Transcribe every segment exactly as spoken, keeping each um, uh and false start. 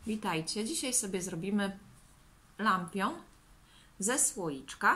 Witajcie. Dzisiaj sobie zrobimy lampion ze słoiczka,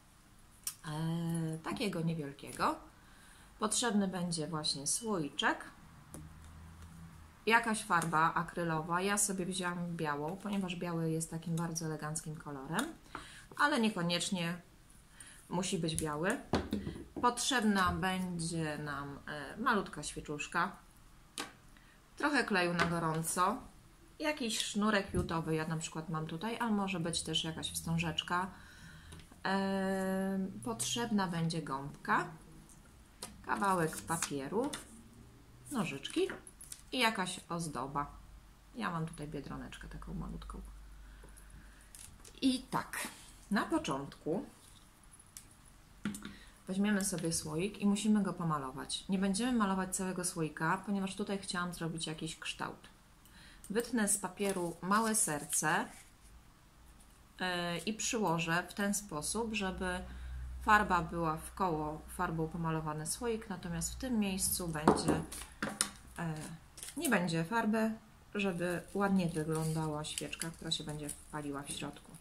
e, takiego niewielkiego. Potrzebny będzie właśnie słoiczek, jakaś farba akrylowa. Ja sobie wzięłam białą, ponieważ biały jest takim bardzo eleganckim kolorem, ale niekoniecznie musi być biały. Potrzebna będzie nam e, malutka świeczuszka, trochę kleju na gorąco, jakiś sznurek jutowy, ja na przykład mam tutaj, a może być też jakaś wstążeczka. E, potrzebna będzie gąbka, kawałek papieru, nożyczki i jakaś ozdoba. Ja mam tutaj biedroneczkę taką malutką. I tak, na początku weźmiemy sobie słoik i musimy go pomalować. Nie będziemy malować całego słoika, ponieważ tutaj chciałam zrobić jakiś kształt. Wytnę z papieru małe serce i przyłożę w ten sposób, żeby farba była w koło farbą pomalowany słoik, natomiast w tym miejscu będzie, nie będzie farby, żeby ładnie wyglądała świeczka, która się będzie paliła w środku.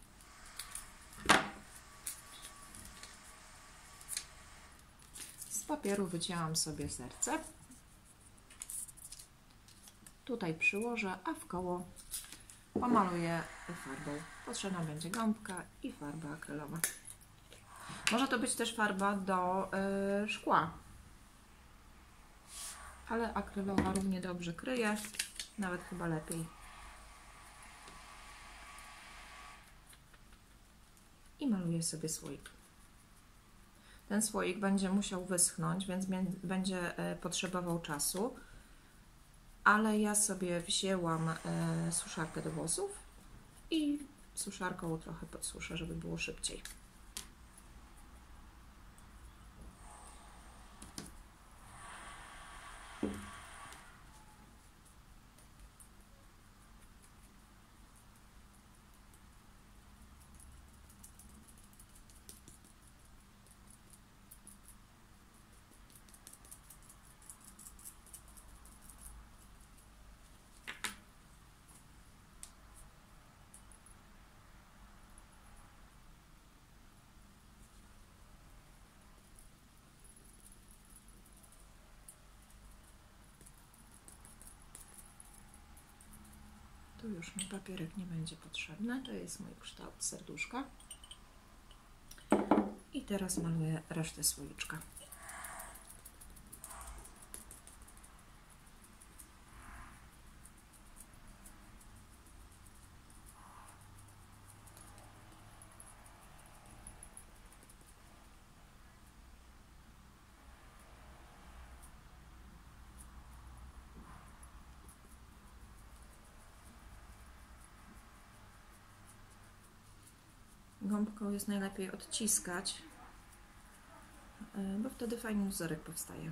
Z papieru wycięłam sobie serce. Tutaj przyłożę, a w koło pomaluję farbą. Potrzebna będzie gąbka i farba akrylowa. Może to być też farba do yy, szkła, ale akrylowa równie dobrze kryje, nawet chyba lepiej. I maluję sobie słoik. Ten słoik będzie musiał wyschnąć, więc będzie potrzebował czasu, ale ja sobie wzięłam suszarkę do włosów i suszarką trochę podsuszę, żeby było szybciej. Tu już mi papierek nie będzie potrzebny, to jest mój kształt serduszka. I teraz maluję resztę słoiczka. Gąbką jest najlepiej odciskać, bo wtedy fajny wzorek powstaje.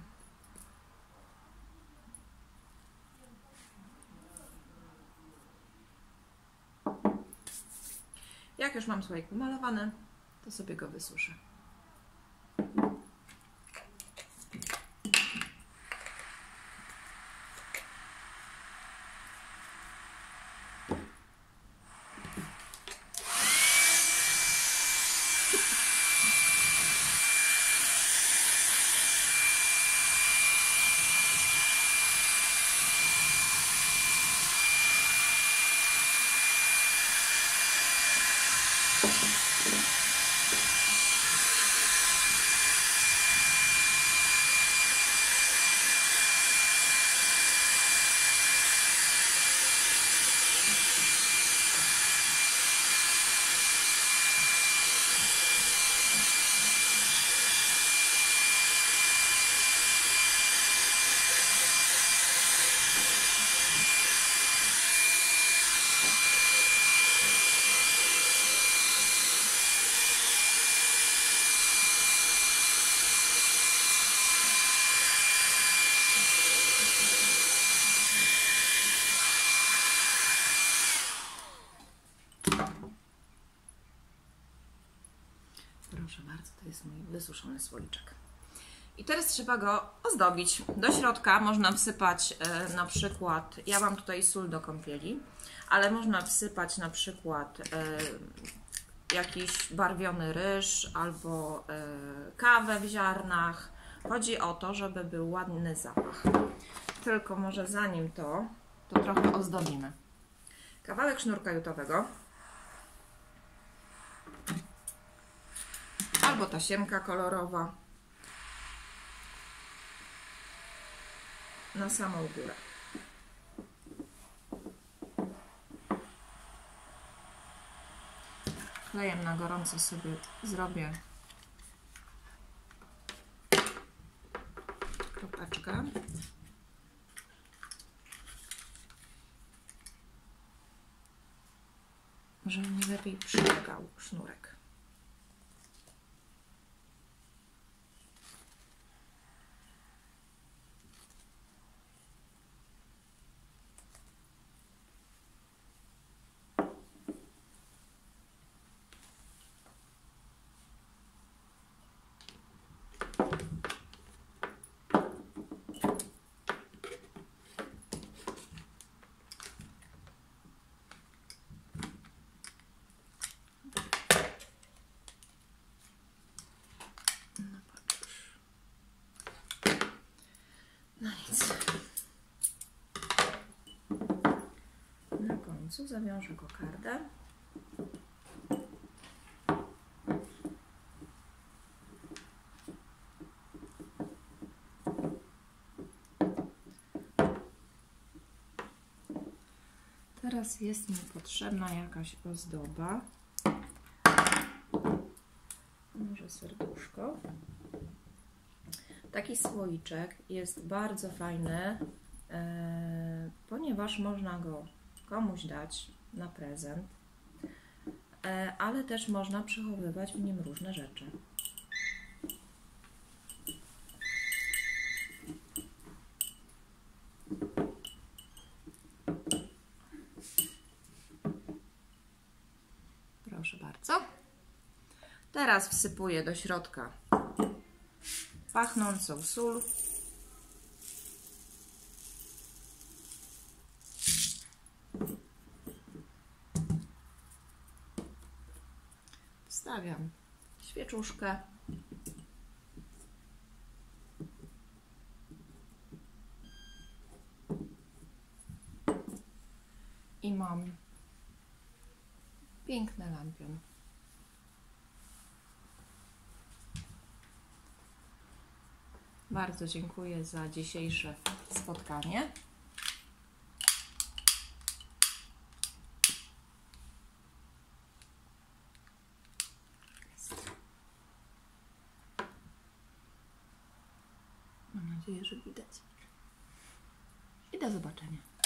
Jak już mam słoik pomalowany, to sobie go wysuszę. Proszę bardzo, to jest mój wysuszony słoiczek. I teraz trzeba go ozdobić. Do środka można wsypać e, na przykład, ja mam tutaj sól do kąpieli, ale można wsypać na przykład e, jakiś barwiony ryż albo e, kawę w ziarnach. Chodzi o to, żeby był ładny zapach. Tylko może zanim to, to trochę ozdobimy. Kawałek sznurka jutowego albo tasiemka kolorowa na samą górę. Klejem na gorąco sobie zrobię kropeczkę. Żeby mi lepiej przylegał sznurek. No nic. Na końcu zawiążę kokardę. Teraz jest mi potrzebna jakaś ozdoba. Może serduszko. Taki słoiczek jest bardzo fajny, e, ponieważ można go komuś dać na prezent, e, ale też można przechowywać w nim różne rzeczy. Proszę bardzo. Teraz wsypuję do środka pachnącą sól. Wstawiam świeczuszkę. I mam piękny lampion. Bardzo dziękuję za dzisiejsze spotkanie. Mam nadzieję, że widać. I do zobaczenia.